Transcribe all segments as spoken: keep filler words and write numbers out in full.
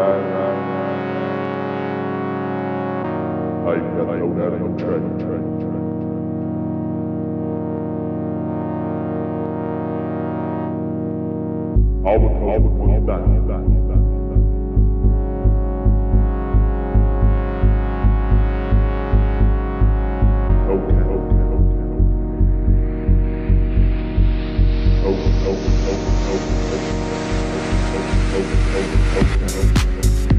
I got no no tread, tread, tread. All because all because you back, you back, you back, you back. Okay, okay, okay, okay. Okay, okay, okay, okay, okay, okay, okay, okay, okay.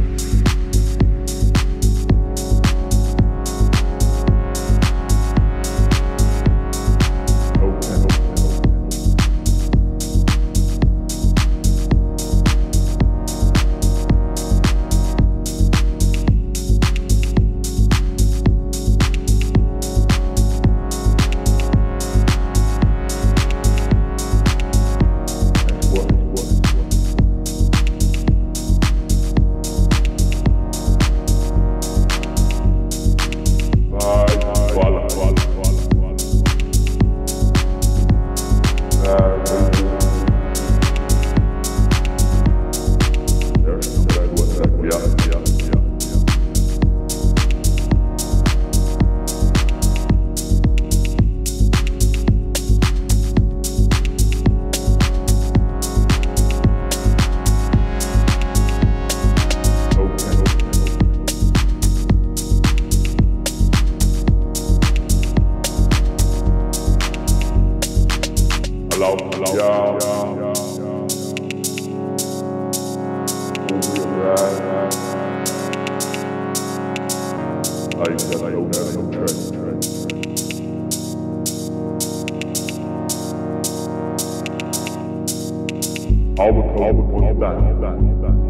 Hello, hello, yeah, yeah, yeah, yeah. I got no no tread, tread, tread. All because all because you back, you back, you back.